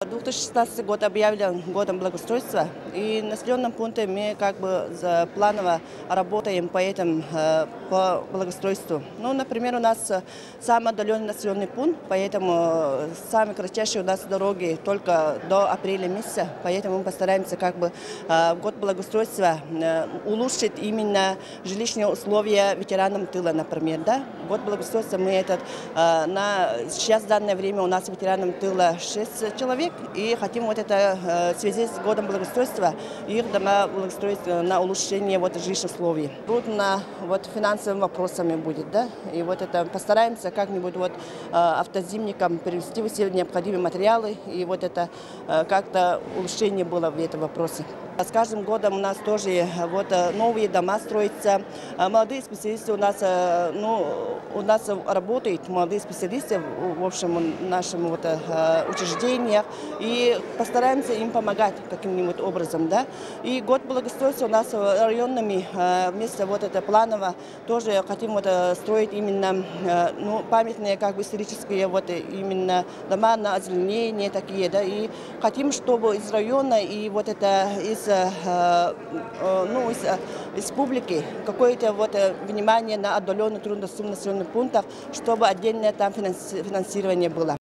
2016 год объявлен годом благоустройства, и на населенном пункте мы планово работаем по благоустройству. Ну, например, у нас самый отдаленный населенный пункт, поэтому самые кратчайшие у нас дороги только до апреля месяца, поэтому мы постараемся в год благоустройства улучшить именно жилищные условия ветеранам тыла, например. Да? Год благоустройства сейчас в данное время у нас ветеранам тыла 6 человек. И хотим в связи с годом благоустройства их дома благоустроить на улучшение жилищных условий. Трудно финансовыми вопросами будет, да? И постараемся как-нибудь автозимникам привести все необходимые материалы, и как-то улучшение было в этом вопросе. С каждым годом у нас тоже новые дома строятся. Молодые специалисты у нас работают, молодые специалисты в нашем учреждениях, и постараемся им помогать каким-нибудь образом. Да? И год благоустройства у нас районными вместе планово тоже хотим строить именно памятные исторические именно дома на озеленение такие, да, и хотим, чтобы из района и из республики какое-то внимание на отдаленных труднодоступных населенных пунктах, чтобы отдельное там финансирование было.